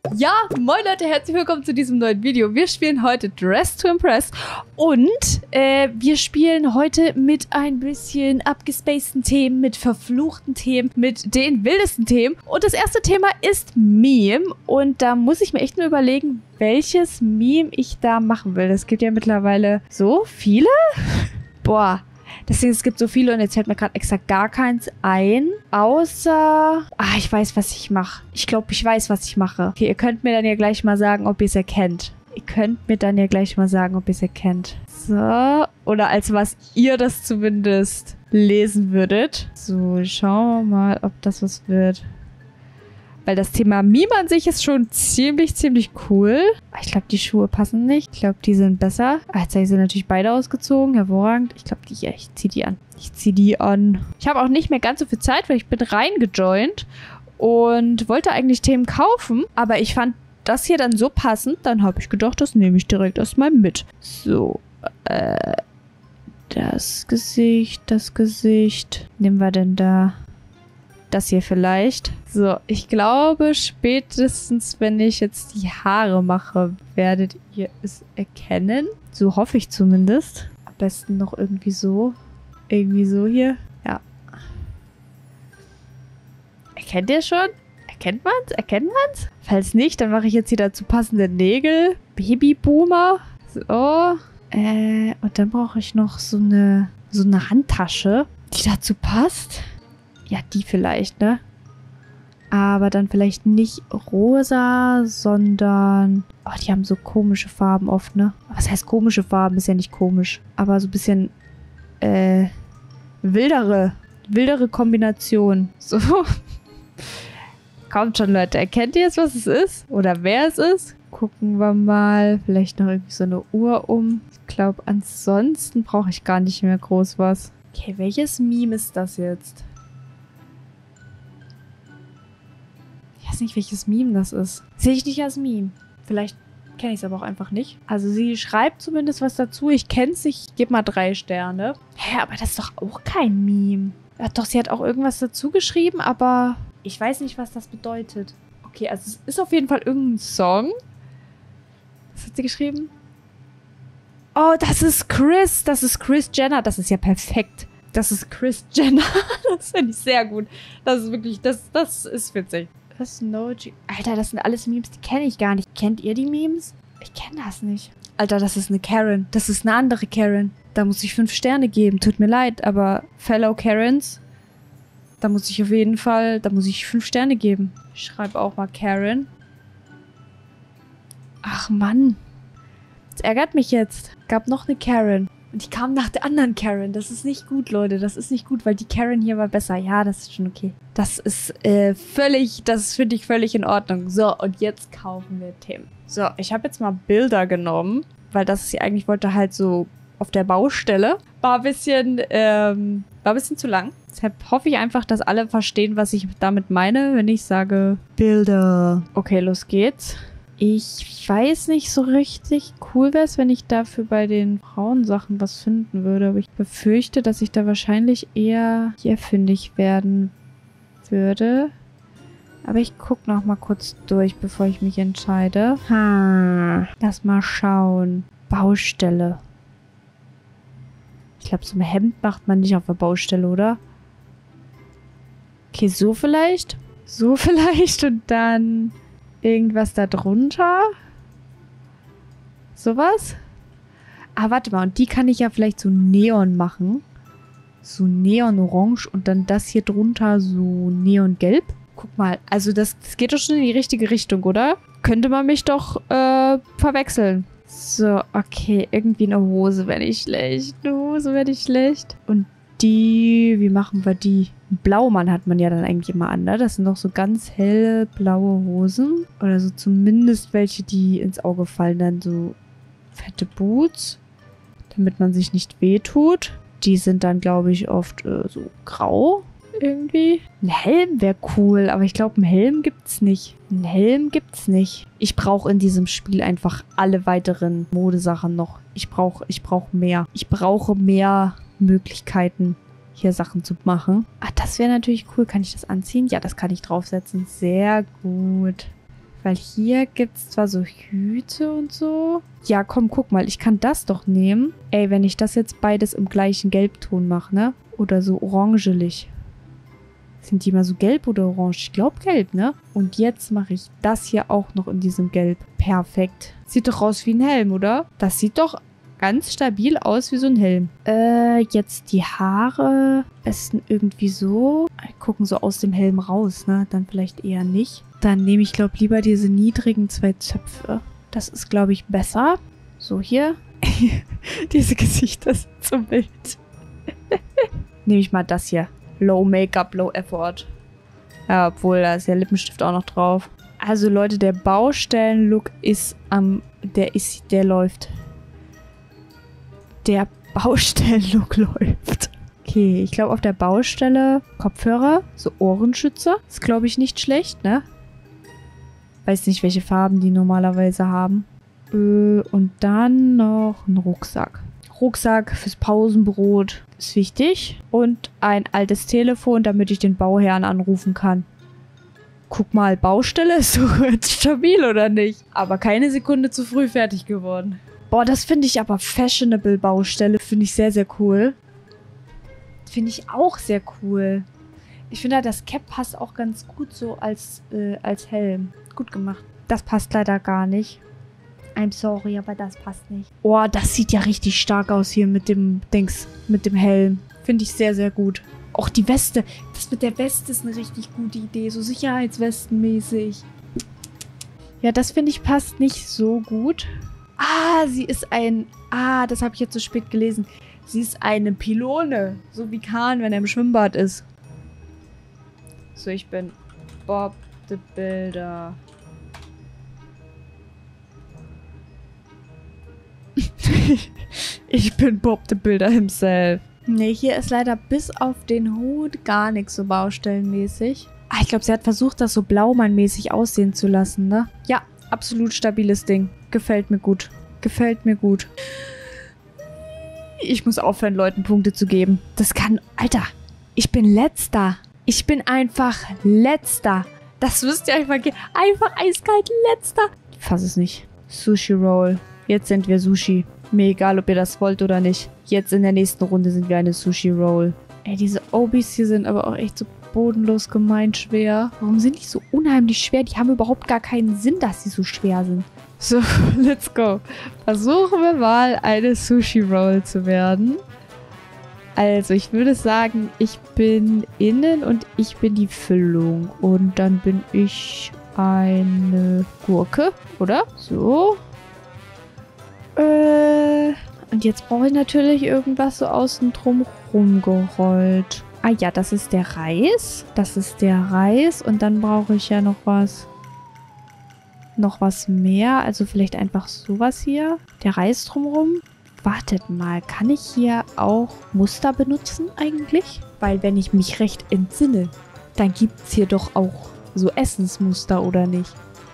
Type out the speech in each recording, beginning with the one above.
Ja, moin Leute, herzlich willkommen zu diesem neuen Video. Wir spielen heute Dress to Impress und wir spielen heute mit ein bisschen abgespaceden Themen, mit verfluchten Themen, mit den wildesten Themen. Und das erste Thema ist Meme und da muss ich mir echt nur überlegen, welches Meme ich da machen will. Es gibt ja mittlerweile so viele. Boah. Deswegen, es gibt so viele und jetzt fällt mir gerade exakt gar keins ein. Außer... Ah, ich weiß, was ich mache. Ich glaube, ich weiß, was ich mache. Okay, ihr könnt mir dann ja gleich mal sagen, ob ihr es erkennt. So. Oder als was ihr das zumindest lesen würdet. So, schauen wir mal, ob das was wird. Weil das Thema Meme an sich ist schon ziemlich cool. Ich glaube, die Schuhe passen nicht. Ich glaube, die sind besser. Jetzt habe ich sie natürlich beide ausgezogen. Hervorragend. Ich glaube, ich ziehe die an. Ich habe auch nicht mehr ganz so viel Zeit, weil ich bin reingejoint und wollte eigentlich Themen kaufen. Aber ich fand das hier dann so passend. Dann habe ich gedacht, das nehme ich direkt erstmal mit. So, das Gesicht. Nehmen wir denn da? Das hier vielleicht. So, ich glaube, spätestens, wenn ich jetzt die Haare mache, werdet ihr es erkennen. So hoffe ich zumindest. Am besten noch irgendwie so. Irgendwie so hier. Ja. Erkennt ihr schon? Erkennt man's? Falls nicht, dann mache ich jetzt hier dazu passende Nägel. Babyboomer. So. Und dann brauche ich noch so eine Handtasche, die dazu passt. Ja, die vielleicht, ne? Aber dann vielleicht nicht rosa, sondern... Oh, die haben so komische Farben oft, ne? Was heißt komische Farben? Ist ja nicht komisch. Aber so ein bisschen, wildere Kombination. So. Kommt schon, Leute. Erkennt ihr jetzt, was es ist? Oder wer es ist? Gucken wir mal. Vielleicht noch irgendwie so eine Uhr um. Ich glaube, ansonsten brauche ich gar nicht mehr groß was. Okay, welches Meme ist das jetzt? Ich weiß nicht, welches Meme das ist. Sehe ich nicht als Meme. Vielleicht kenne ich es aber auch einfach nicht. Also sie schreibt zumindest was dazu. Ich kenne es nicht. Ich gebe mal 3 Sterne. Hä, aber das ist doch auch kein Meme. Ja, doch, sie hat auch irgendwas dazu geschrieben, aber ich weiß nicht, was das bedeutet. Okay, also es ist auf jeden Fall irgendein Song. Was hat sie geschrieben? Oh, das ist Chris. Das ist Kris Jenner. Das ist ja perfekt. Das ist Kris Jenner. Das finde ich sehr gut. Das ist wirklich, das ist witzig. Alter, das sind alles Memes, die kenne ich gar nicht. Kennt ihr die Memes? Ich kenne das nicht. Alter, das ist eine Karen. Das ist eine andere Karen. Da muss ich 5 Sterne geben. Tut mir leid, aber Fellow Karens, da muss ich 5 Sterne geben. Ich schreibe auch mal Karen. Ach Mann. Das ärgert mich jetzt. Gab noch eine Karen. Und die kam nach der anderen Karen. Das ist nicht gut, Leute. Das ist nicht gut, weil die Karen hier war besser. Ja, das ist schon okay. Das finde ich völlig in Ordnung. So, und jetzt kaufen wir Themen. So, ich habe jetzt mal Bilder genommen, weil das ist ja eigentlich, wollte halt so auf der Baustelle. War ein bisschen zu lang. Deshalb hoffe ich einfach, dass alle verstehen, was ich damit meine, wenn ich sage Bilder. Okay, los geht's. Ich weiß nicht so richtig. Cool wäre es, wenn ich dafür bei den Frauensachen was finden würde. Aber ich befürchte, dass ich da wahrscheinlich eher hier fündig werden würde. Aber ich gucke noch mal kurz durch, bevor ich mich entscheide. Lass mal schauen. Baustelle. Ich glaube, so ein Hemd macht man nicht auf der Baustelle, oder? Okay, so vielleicht. So vielleicht und dann... irgendwas da drunter? Sowas? Ah, warte mal. Und die kann ich ja vielleicht so Neon machen. So Neon-Orange und dann das hier drunter so Neon-Gelb. Guck mal. Also das geht doch schon in die richtige Richtung, oder? Könnte man mich doch verwechseln. So, okay. Irgendwie eine Hose wäre nicht schlecht. Und die... Wie machen wir die? Blaumann hat man ja dann eigentlich immer an, ne? Das sind doch so ganz helle blaue Hosen. Oder so zumindest welche, die ins Auge fallen. Dann so fette Boots, damit man sich nicht wehtut. Die sind dann, glaube ich, oft so grau irgendwie. Ein Helm wäre cool, aber ich glaube, einen Helm gibt's nicht. Ich brauche in diesem Spiel einfach alle weiteren Modesachen noch. Ich brauche mehr. Ich brauche mehr Möglichkeiten, hier Sachen zu machen. Ah, das wäre natürlich cool. Kann ich das anziehen? Ja, das kann ich draufsetzen. Sehr gut. Weil hier gibt es zwar so Hüte und so. Ja, komm, guck mal. Ich kann das doch nehmen. Ey, wenn ich das jetzt beides im gleichen Gelbton mache, ne? Oder so orangelig. Sind die mal so gelb oder orange? Ich glaube gelb, ne? Und jetzt mache ich das hier auch noch in diesem Gelb. Perfekt. Sieht doch aus wie ein Helm, oder? Das sieht doch ganz stabil aus wie so ein Helm. Jetzt die Haare. Besten irgendwie so. Gucken so aus dem Helm raus, ne? Dann vielleicht eher nicht. Dann nehme ich, glaube ich, lieber diese niedrigen 2 Zöpfe. Das ist, glaube ich, besser. So, hier. Diese Gesichter sind so wild. Nehme ich mal das hier. Low Make-up, Low Effort. Ja, obwohl, da ist ja Lippenstift auch noch drauf. Also, Leute, der Baustellen-Look ist der läuft. Der Baustellen-Look läuft. Okay, ich glaube auf der Baustelle Kopfhörer, so Ohrenschützer. Ist, glaube ich, nicht schlecht, ne? Weiß nicht, welche Farben die normalerweise haben. Und dann noch ein Rucksack. Rucksack fürs Pausenbrot ist wichtig. Und ein altes Telefon, damit ich den Bauherrn anrufen kann. Guck mal, Baustelle ist so jetzt stabil, oder nicht? Aber keine Sekunde zu früh fertig geworden. Boah, das finde ich aber fashionable Baustelle. Finde ich sehr, sehr cool. Finde ich auch sehr cool. Ich finde, das Cap passt auch ganz gut so als Helm. Gut gemacht. Das passt leider gar nicht. I'm sorry, aber das passt nicht. Oh, das sieht ja richtig stark aus hier mit dem Dings, mit dem Helm. Finde ich sehr, sehr gut. Auch die Weste. Das mit der Weste ist eine richtig gute Idee. So Sicherheitswestenmäßig. Ja, das finde ich passt nicht so gut. Ah, sie ist ein... Ah, das habe ich jetzt so spät gelesen. Sie ist eine Pylone. So wie Kahn, wenn er im Schwimmbad ist. So, ich bin Bob the Builder. Ich bin Bob the Builder himself. Nee, hier ist leider bis auf den Hut gar nichts so baustellenmäßig. Ah, ich glaube, sie hat versucht, das so Blaumann-mäßig aussehen zu lassen, ne? Ja, absolut stabiles Ding. Gefällt mir gut. Gefällt mir gut. Ich muss aufhören, Leuten Punkte zu geben. Das kann... Alter, ich bin Letzter. Ich bin einfach Letzter. Das müsst ihr einfach... Einfach eiskalt Letzter. Ich fass es nicht. Sushi Roll. Jetzt sind wir Sushi. Mir egal, ob ihr das wollt oder nicht. Jetzt in der nächsten Runde sind wir eine Sushi Roll. Ey, diese Obis hier sind aber auch echt so bodenlos gemein schwer. Warum sind die so unheimlich schwer? Die haben überhaupt gar keinen Sinn, dass sie so schwer sind. So, let's go. Versuchen wir mal, eine Sushi Roll zu werden. Also, ich würde sagen, ich bin innen und ich bin die Füllung. Und dann bin ich eine Gurke, oder? So. Und jetzt brauche ich natürlich irgendwas so außen drum rumgerollt. Ah ja, das ist der Reis. Das ist der Reis. Und dann brauche ich ja noch was. Noch was mehr. Also vielleicht einfach sowas hier. Der Reis drumrum. Wartet mal, kann ich hier auch Muster benutzen eigentlich? Weil wenn ich mich recht entsinne, dann gibt es hier doch auch so Essensmuster, oder nicht?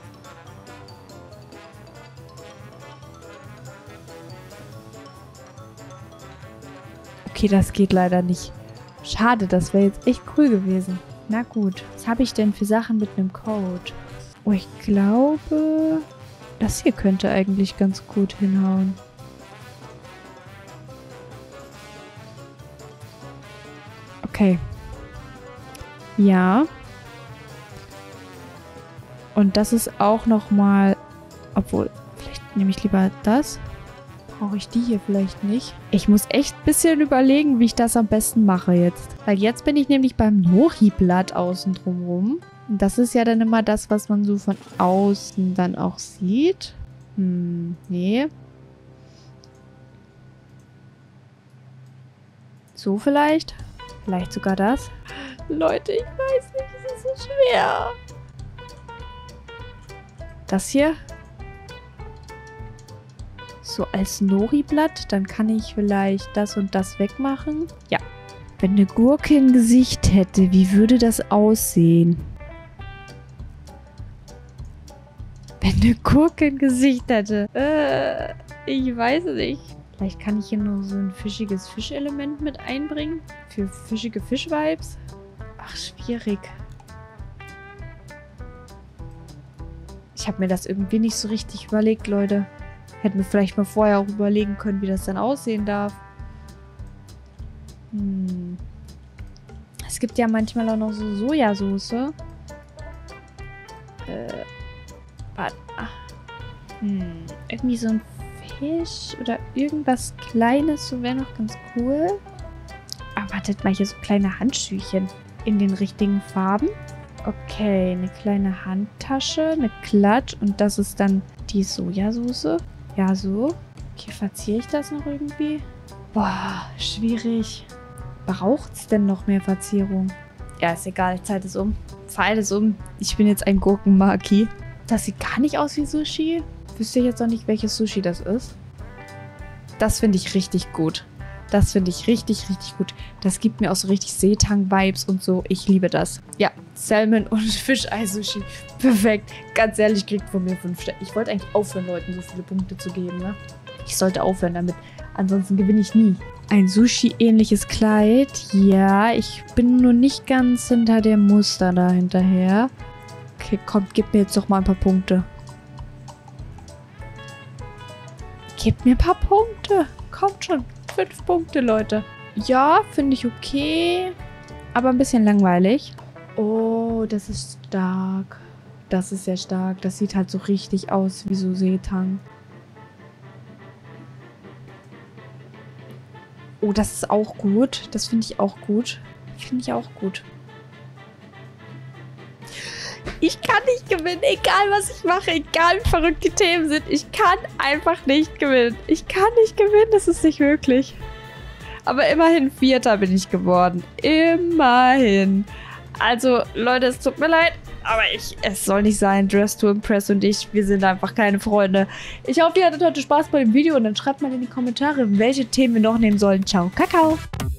Okay, das geht leider nicht. Schade, das wäre jetzt echt cool gewesen. Na gut, was habe ich denn für Sachen mit einem Code? Oh, ich glaube, das hier könnte eigentlich ganz gut hinhauen. Okay. Ja. Und das ist auch nochmal... Obwohl, vielleicht nehme ich lieber das. Brauche ich die hier vielleicht nicht? Ich muss echt ein bisschen überlegen, wie ich das am besten mache jetzt. Weil jetzt bin ich nämlich beim Nori-Blatt außen drumrum. Und das ist ja dann immer das, was man so von außen dann auch sieht. Nee. So vielleicht? Vielleicht sogar das? Leute, ich weiß nicht, es ist so schwer. Das hier? So als Nori-Blatt, dann kann ich vielleicht das und das wegmachen. Ja. Wenn eine Gurke ein Gesicht hätte, wie würde das aussehen? Wenn eine Gurke ein Gesicht hätte. Ich weiß nicht. Vielleicht kann ich hier nur so ein fischiges Fischelement mit einbringen. Für fischige Fisch-Vibes. Ach, schwierig. Ich habe mir das irgendwie nicht so richtig überlegt, Leute. Hätten wir vielleicht mal vorher auch überlegen können, wie das dann aussehen darf. Es gibt ja manchmal auch noch so Sojasauce. Warte. Irgendwie so ein Fisch oder irgendwas Kleines, so wäre noch ganz cool. Aber wartet mal, hier so kleine Handschüchen in den richtigen Farben. Okay, eine kleine Handtasche, eine Klatsch und das ist dann die Sojasauce. Ja, so. Okay, verziere ich das noch irgendwie? Boah, schwierig. Braucht's denn noch mehr Verzierung? Ja, ist egal. Zeit ist um. Zeit ist um. Ich bin jetzt ein Gurkenmaki. Das sieht gar nicht aus wie Sushi. Wüsste ich jetzt noch nicht, welches Sushi das ist. Das finde ich richtig gut. Das finde ich richtig, richtig gut. Das gibt mir auch so richtig Seetang-Vibes und so. Ich liebe das. Ja, Salmon und Fischei-Sushi. Perfekt. Ganz ehrlich, kriegt von mir 5 Sterne. Ich wollte eigentlich aufhören, Leuten so viele Punkte zu geben, ne? Ich sollte aufhören damit. Ansonsten gewinne ich nie. Ein Sushi-ähnliches Kleid. Ja, ich bin nur nicht ganz hinter dem Muster da hinterher. Okay, komm, gib mir jetzt doch mal ein paar Punkte. Gib mir ein paar Punkte. Kommt schon. 5 Punkte, Leute. Ja, finde ich okay. Aber ein bisschen langweilig. Oh, das ist stark. Das ist sehr stark. Das sieht halt so richtig aus wie so Seetang. Oh, das ist auch gut. Das finde ich auch gut. Finde ich auch gut. Ich kann nicht gewinnen, egal was ich mache, egal wie verrückt die Themen sind. Ich kann einfach nicht gewinnen. Ich kann nicht gewinnen, das ist nicht möglich. Aber immerhin 4. bin ich geworden. Immerhin. Also, Leute, es tut mir leid, aber es soll nicht sein. Dress to Impress und ich, wir sind einfach keine Freunde. Ich hoffe, ihr hattet heute Spaß bei dem Video und dann schreibt mal in die Kommentare, welche Themen wir noch nehmen sollen. Ciao, Kakao.